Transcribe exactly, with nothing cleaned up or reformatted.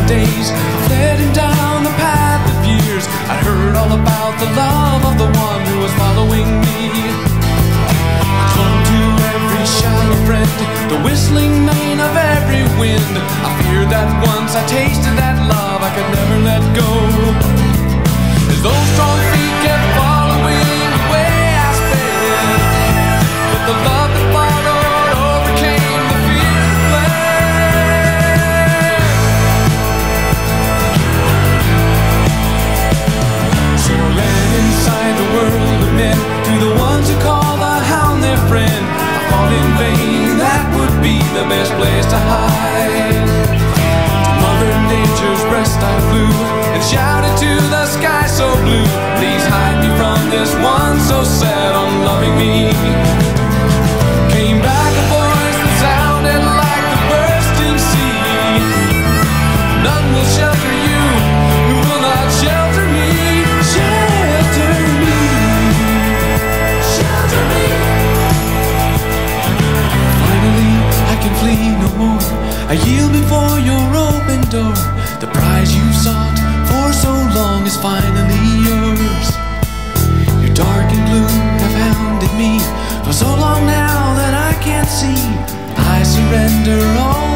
days I led him down the path of years. I'd heard all about the love of the one who was following me. I clung to every shallow friend, the whistling mane of every wind. I feared that once I tasted that love, I could never let go. As those strong feet kept following the way I sped, but the love that followed overcame the fear that fled. So I ran inside the world of men, to the ones who call the hound their friend. I fought in vain, that would be the best place to hide. To Mother Nature's breast I flew, and shouted to the sky so blue, please hide me from this one so set on loving me. Came back a voice that sounded like the bursting sea. None will shelter you who will not shelter me. Shelter me, shelter me. Finally I can flee no more, I yield before your open door. The prize you sought for so long is finally yours. Your dark and gloom have hounded me for so long now that I can't see. I surrender all